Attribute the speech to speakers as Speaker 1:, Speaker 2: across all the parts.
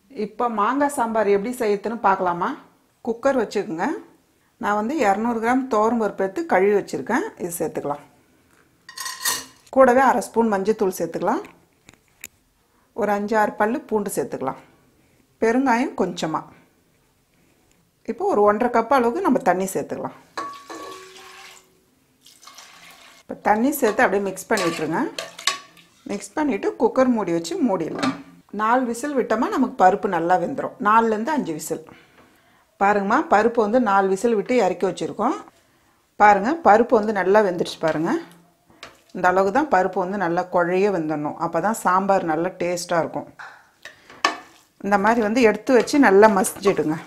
Speaker 1: இப்போ மாங்காய் சாம்பார் எப்படி செய்யறதுன்னு பார்க்கலாமா? குக்கர் வச்சுக்கோங்க. நான் வந்து 200 கிராம் துவரம் பருப்பு எடுத்து கழுவி வச்சுருக்கேன். இது சேர்த்துக்கலாம். கூடவே அரை ஸ்பூன் மஞ்சள்தூள் சேர்த்துக்கலாம். ஒரு 5-6 பல்லு பூண்டு சேர்த்துக்கலாம். பெருங்காயம் கொஞ்சமாக. இப்போ ஒரு 1.5 கப் அளவுக்கு நம்ம தண்ணி சேர்த்துக்கலாம். இப்போ தண்ணி சேர்த்து அப்படியே மிக்ஸ் பண்ணி விட்டுருங்க. மிக்ஸ் பண்ணிவிட்டு குக்கர் மூடி வச்சு மூடிடலாம். 4 விசில் விட்டோமா நமக்கு பருப்பு நல்லா வெந்துடும். 4லேருந்து 5 விசில். பாருங்கம்மா, பருப்பு வந்து 4 விசில் விட்டு இறக்கி வச்சுருக்கோம். பாருங்கள், பருப்பு வந்து நல்லா வெந்துடுச்சு பாருங்கள். இந்த அளவுக்கு தான் பருப்பு வந்து நல்லா குழைய வெந்துடணும். அப்போ தான் சாம்பார் நல்லா டேஸ்ட்டாக இருக்கும். இந்த மாதிரி வந்து எடுத்து வச்சு நல்லா மசிச்சிடுங்க.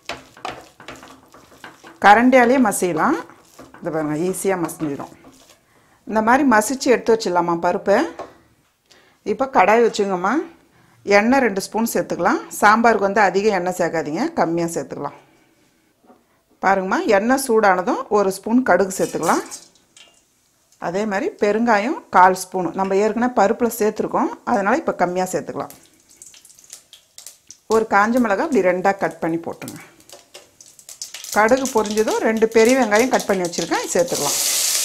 Speaker 1: கரண்டியாலேயே மசியலாம். இந்த பாருங்கள், ஈஸியாக மசிஞ்சிடும். இந்த மாதிரி மசிச்சு எடுத்து வச்சிடலாமா பருப்பை. இப்போ கடாய் வச்சுங்கம்மா. எண்ணெய் 2 ஸ்பூன் சேர்த்துக்கலாம். சாம்பாருக்கு வந்து அதிக எண்ணெய் சேர்க்காதீங்க, கம்மியாக சேர்த்துக்கலாம். பாருங்கம்மா, எண்ணெய் சூடானதும் 1 ஸ்பூன் கடுகு சேர்த்துக்கலாம். அதே மாதிரி பெருங்காயம் 1/4 ஸ்பூன். நம்ம ஏற்கனவே பருப்பில் சேர்த்துருக்கோம், அதனால் இப்போ கம்மியாக சேர்த்துக்கலாம். ஒரு காஞ்ச மிளகாய் இப்படி 2ஆக கட் பண்ணி போட்டுருங்க. கடுகு பொரிஞ்சதும் 2 பெரிய வெங்காயம் கட் பண்ணி வச்சுருக்கேன், சேர்த்துக்கலாம்.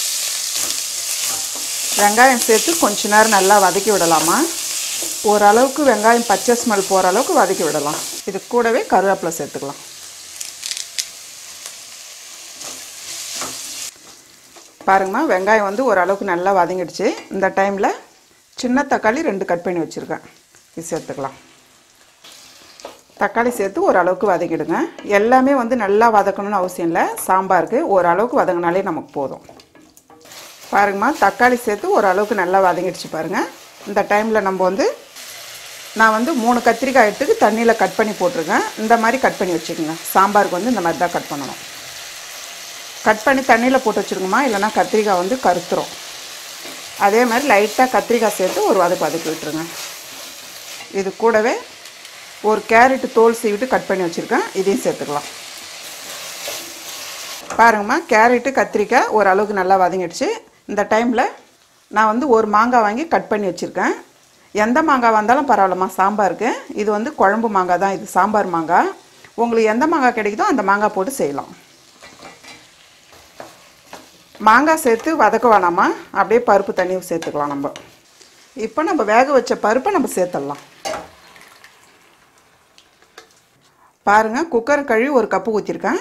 Speaker 1: வெங்காயம் சேர்த்து கொஞ்ச நேரம் நல்லா வதக்கி விடலாமா. ஓரளவுக்கு வெங்காயம் பச்சை ஸ்மெல் போகிற அளவுக்கு வதக்கி விடலாம். இது கூடவே கருவேப்பிலை சேர்த்துக்கலாம். பாருங்கம்மா, வெங்காயம் வந்து ஓரளவுக்கு நல்லா வதங்கிடுச்சு. இந்த டைமில் சின்ன தக்காளி 2 கட் பண்ணி வச்சுருக்கேன், இது சேர்த்துக்கலாம். தக்காளி சேர்த்து ஓரளவுக்கு வதக்கிடுங்க. எல்லாமே வந்து நல்லா வதக்கணும்னு அவசியம் இல்லை. சாம்பாருக்கு ஓரளவுக்கு வதங்கினாலே நமக்கு போதும். பாருங்கம்மா, தக்காளி சேர்த்து ஓரளவுக்கு நல்லா வதங்கிடுச்சு பாருங்கள். இந்த டைமில் நான் வந்து 3 கத்திரிக்காய் எடுத்துக்கு தண்ணியில் கட் பண்ணி போட்டிருக்கேன். இந்த மாதிரி கட் பண்ணி வச்சுக்கோங்க. சாம்பாருக்கு வந்து இந்த மாதிரி தான் கட் பண்ணணும். கட் பண்ணி தண்ணியில் போட்டு வச்சுருங்கம்மா, இல்லைனா கத்திரிக்காய் வந்து கருத்துரும். அதே மாதிரி லைட்டாக கத்திரிக்காய் சேர்த்து ஒரு வதக்கி விட்டுருங்க. இது கூடவே ஒரு கேரட்டு தோல் சீவிட்டு கட் பண்ணி வச்சுருக்கேன், இதையும் சேர்த்துக்கலாம். பாருங்கம்மா, கேரட்டு கத்திரிக்காய் ஓரளவுக்கு நல்லா வதங்கிடுச்சு. இந்த டைமில் நான் வந்து ஒரு மாங்காய் வாங்கி கட் பண்ணி வச்சுருக்கேன். எந்த மாங்காய் வந்தாலும் பரவாயில்லம்மா சாம்பாருக்கு. இது வந்து குழம்பு மாங்காய் தான், இது சாம்பார் மாங்காய். உங்களுக்கு எந்த மாங்காய் கிடைக்குதோ அந்த மாங்காய் போட்டு செய்யலாம். மாங்காய் சேர்த்து வதக்க வேணாமா, அப்படியே பருப்பு தண்ணி சேர்த்துக்கலாம். இப்போ நம்ம வேக வச்ச பருப்பை நம்ம சேர்த்துடலாம். பாருங்கள், குக்கர் கழுவி 1 கப்பு ஊற்றிருக்கேன்.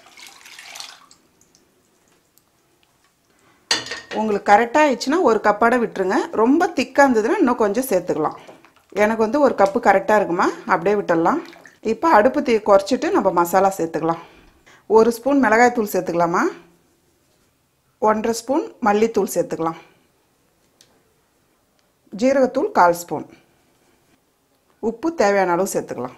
Speaker 1: உங்களுக்கு கரெக்டாக ஆயிடுச்சுன்னா 1 கப்பாட விட்டுருங்க. ரொம்ப திக்காக இருந்ததுன்னா இன்னும் கொஞ்சம் சேர்த்துக்கலாம். எனக்கு வந்து 1 கப்பு கரெக்டாக இருக்குமா, அப்படியே விட்டுடலாம். இப்போ அடுப்பு தீ குறைச்சிட்டு நம்ம மசாலா சேர்த்துக்கலாம். 1 ஸ்பூன் மிளகாய் தூள் சேர்த்துக்கலாமா. 1.5 ஸ்பூன் மல்லித்தூள் சேர்த்துக்கலாம். ஜீரகத்தூள் 1/4 ஸ்பூன். உப்பு தேவையான அளவு சேர்த்துக்கலாம்.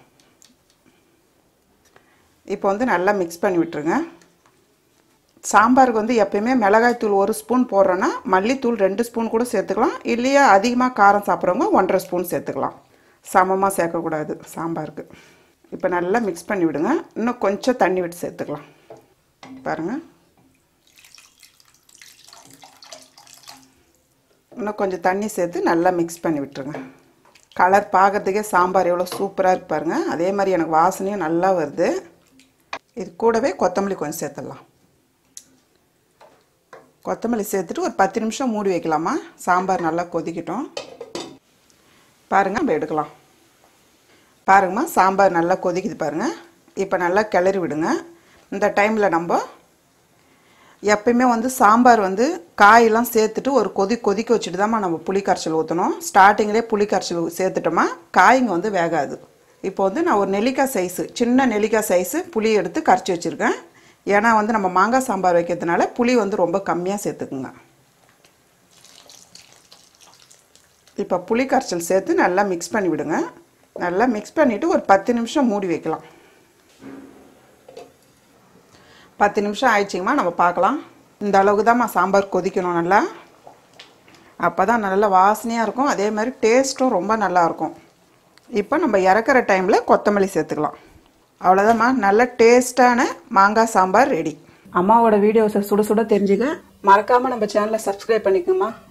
Speaker 1: இப்போ வந்து நல்லா மிக்ஸ் பண்ணி விட்டுருங்க. சாம்பாருக்கு வந்து எப்பயுமே மிளகாய் தூள் 1 ஸ்பூன் போடுறோன்னா மல்லித்தூள் 2 ஸ்பூன் கூட சேர்த்துக்கலாம். இல்லையா அதிகமாக காரம் சாப்பிட்றவங்க 1.5 ஸ்பூன் சேர்த்துக்கலாம். சமமாக சேர்க்கக்கூடாது சாம்பாருக்கு. இப்போ நல்லா மிக்ஸ் பண்ணி விடுங்க. இன்னும் கொஞ்சம் தண்ணி விட்டு சேர்த்துக்கலாம். பாருங்கள், இன்னும் கொஞ்சம் தண்ணி சேர்த்து நல்லா மிக்ஸ் பண்ணி விட்டுருங்க. கலர் பார்க்குறதுக்கே சாம்பார் எவ்வளோ சூப்பராக இருக்கு பாருங்கள். அதே மாதிரி எனக்கு வாசனையும் நல்லா வருது. இது கூடவே கொத்தமல்லி கொஞ்சம் சேர்த்துடலாம். கொத்தமல்லி சேர்த்துட்டு ஒரு 10 நிமிஷம் மூடி வைக்கலாமா. சாம்பார் நல்லா கொதிக்கட்டும். பாருங்கள், நம்ம எடுக்கலாம். பாருங்கம்மா, சாம்பார் நல்லா கொதிக்குது பாருங்கள். இப்போ நல்லா கிளறி விடுங்க. இந்த டைமில் நம்ம எப்பயுமே வந்து சாம்பார் வந்து காயெல்லாம் சேர்த்துட்டு ஒரு கொதிக்க வச்சுட்டு தான்மா நம்ம புளி கரைச்சல் ஊற்றணும். ஸ்டார்டிங்கிலே புளி கரைச்சல் சேர்த்துட்டோமா காய்ங்க வந்து வேகாது. இப்போ வந்து நான் ஒரு நெல்லிக்காய் சைஸு, சின்ன நெல்லிக்காய் சைஸு புளி எடுத்து கரைச்சி வச்சுருக்கேன். ஏன்னா வந்து நம்ம மாங்காய் சாம்பார் வைக்கிறதுனால புளி வந்து ரொம்ப கம்மியாக சேர்த்துக்குங்க. இப்போ புளி கரைச்சல் சேர்த்து நல்லா மிக்ஸ் பண்ணி விடுங்க. நல்லா மிக்ஸ் பண்ணிவிட்டு ஒரு 10 நிமிஷம் மூடி வைக்கலாம். 10 நிமிஷம் ஆயிடுச்சிங்கம்மா, நம்ம பார்க்கலாம். இந்த அளவுக்கு தான்மா சாம்பார் கொதிக்கணும் நல்லா. அப்போ தான் நல்லா வாசனையாக இருக்கும். அதே மாதிரி டேஸ்ட்டும் ரொம்ப நல்லாயிருக்கும். இப்போ நம்ம இறக்குற டைமில் கொத்தமல்லி சேர்த்துக்கலாம். அவ்வளோதாம்மா, நல்ல டேஸ்டான மாங்காய் சாம்பார் ரெடி. அம்மாவோட வீடியோஸை சுட சுட தெரிஞ்சுக்க மறக்காமல் நம்ம சேனலை சப்ஸ்கிரைப் பண்ணிக்கோங்கம்மா.